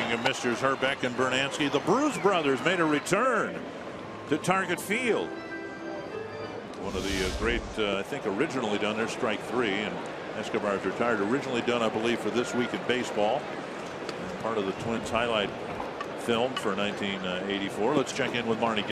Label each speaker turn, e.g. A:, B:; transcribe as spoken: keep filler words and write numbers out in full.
A: speaking of Misters Hrbek and Brunansky, the Bruise Brothers made a return to Target Field. One of the uh, great, uh, I think, originally done there, strike three, and Escobar's retired. Originally done, I believe, for This Week in Baseball. And part of the Twins highlight film for nineteen eighty-four. Let's check in with Marnie.